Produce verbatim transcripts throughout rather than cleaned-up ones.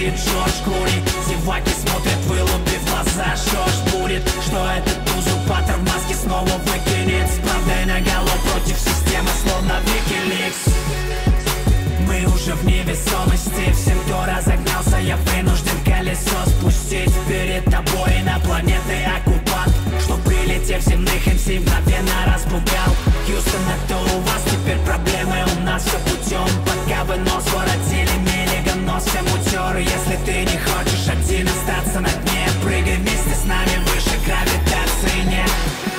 будет Джордж Клуни. Зеваки смотрят, вылупив глаза, что ж будет? Что этот узурпатор в маске снова выкинет? С правдой наголо против системы, словно Викиликс. Мы уже в невесомости, всем, кто разогнался, я вынужден колесо спустить. Перед тобой инопланетный оккупант, что прилетев земных эм си мгновенно распугал. Хьюстон, это у вас теперь проблемы, у нас все путем. Пока вы нос воротили, Миллиган нос всем утер. Если ты не хочешь один остаться на дне, прыгай вместе с нами выше, гравитации нет.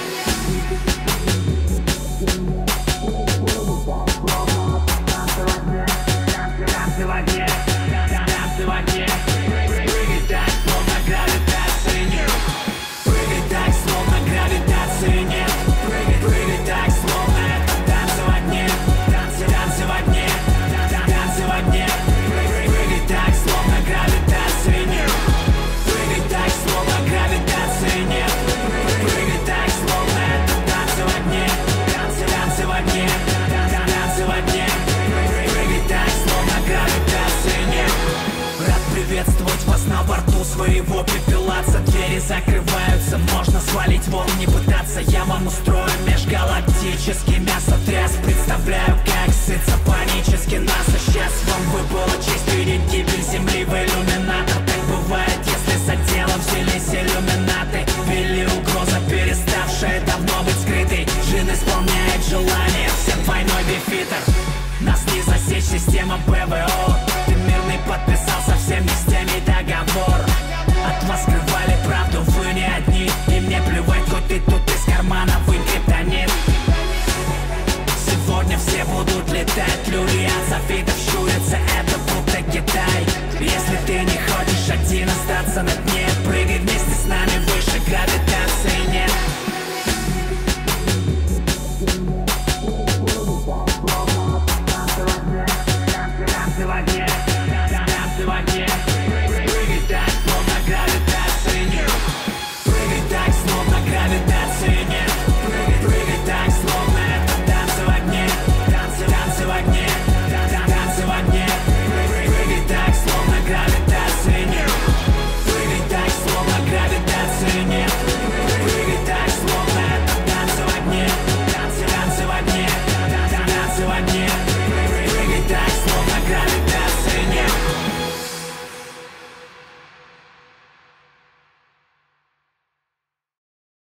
Танцы в огне, танцы в огне. Прыгай так, словно гравитации нет. Прыгай так, словно гравитации нет. Прыгай, прыгай так, словно это танцы в огне. Танцы, танцы в огне, танцы в огне. Прыгай так, словно гравитации нет. Прыгай так, словно гравитации нет. Прыгай так, словно это танцы в огне. Танцы, танцы в огне, танцы в огне. Прыгай так, словно гравитации нет. Рад приветствовать вас на борту своего пепелаца. Двери закрываются, можно свалить вон, не пытаться. Я вам устрою межгалактический мясотряс. Представляю, как сыться панически нас. А сейчас вам выпала честь видеть гибель Земли в иллюминатор. Так бывает, если за делом взялись иллюминаты. Ввели угроза, переставшая давно быть скрытой. Джин исполняет желание, всем двойной бифитер. Нас не засечь, система ПВО. Ты мирный подписал, совсем не с теми договор. От вас скрывали правду, вы не одни. И мне плевать, хоть ты тут из кармана вынь криптонит. Сегодня все будут летать, люли от софитов щурятся, это будто Китай. Если ты не хочешь один остаться на дне, прыгай вместе с нами выше, гравитации